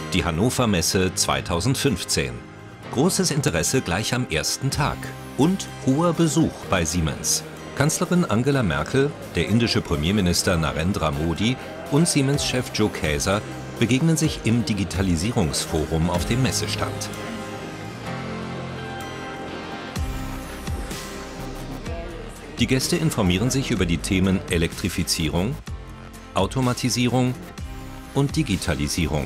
Die Hannover Messe 2015. Großes Interesse gleich am ersten Tag und hoher Besuch bei Siemens. Kanzlerin Angela Merkel, der indische Premierminister Narendra Modi und Siemens-Chef Joe Kaeser begegnen sich im Digitalisierungsforum auf dem Messestand. Die Gäste informieren sich über die Themen Elektrifizierung, Automatisierung und Digitalisierung.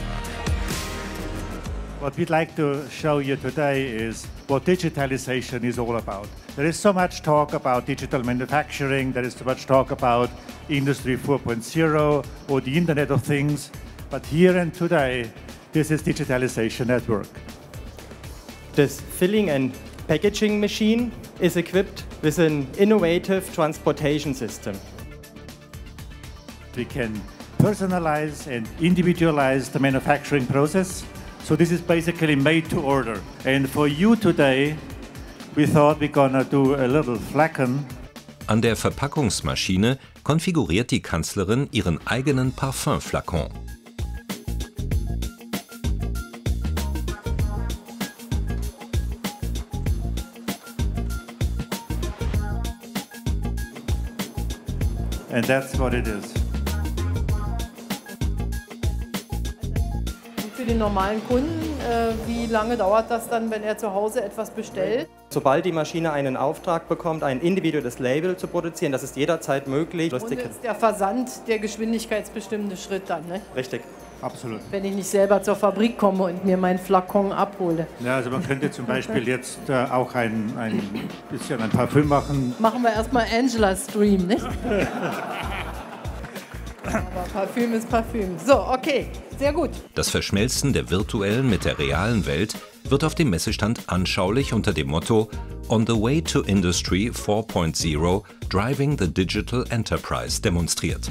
What we'd like to show you today is what digitalization is all about. There is so much talk about digital manufacturing, there is so much talk about Industry 4.0 or the Internet of Things, but here and today, this is digitalization at work. This filling and packaging machine is equipped with an innovative transportation system. We can personalize and individualize the manufacturing process. So this is basically made to order. And for you today, we thought we're gonna do a little flacken. An der Verpackungsmaschine konfiguriert die Kanzlerin ihren eigenen Parfümflakon. And that's what it is. Für den normalen Kunden, wie lange dauert das dann, wenn er zu Hause etwas bestellt? Sobald die Maschine einen Auftrag bekommt, ein individuelles Label zu produzieren, das ist jederzeit möglich. Und ist der Versand der geschwindigkeitsbestimmende Schritt dann, ne? Richtig. Absolut. Wenn ich nicht selber zur Fabrik komme und mir meinen Flakon abhole. Ja, also man könnte zum Beispiel jetzt auch ein bisschen ein Parfüm machen. Machen wir erstmal Angela Stream, nicht? Aber Parfüm ist Parfüm. So, okay, sehr gut. Das Verschmelzen der virtuellen mit der realen Welt wird auf dem Messestand anschaulich unter dem Motto On the Way to Industry 4.0 Driving the Digital Enterprise demonstriert.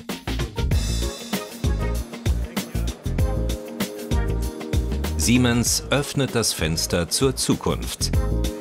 Siemens öffnet das Fenster zur Zukunft.